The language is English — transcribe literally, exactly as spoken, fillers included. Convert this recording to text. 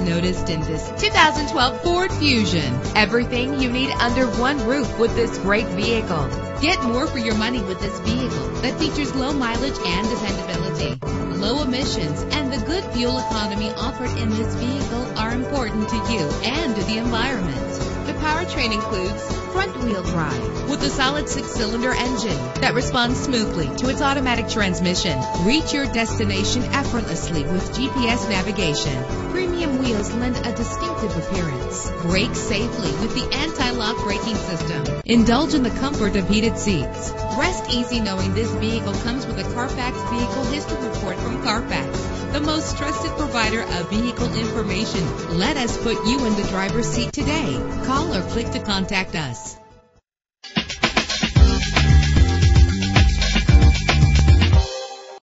noticed in this two thousand twelve Ford Fusion. Everything you need under one roof with this great vehicle. Get more for your money with this vehicle that features low mileage and dependability, low emissions, and the good fuel economy offered in this vehicle are important to you and to the environment. The powertrain includes front-wheel drive with a solid six-cylinder engine that responds smoothly to its automatic transmission. Reach your destination effortlessly with G P S navigation. Premium wheels lend a distinctive appearance. Brake safely with the anti-lock braking system. Indulge in the comfort of heated seats. Rest easy knowing this vehicle comes with a Carfax Vehicle History Report from Carfax, the most trusted provider of vehicle information. Let us put you in the driver's seat today. Call or click to contact us.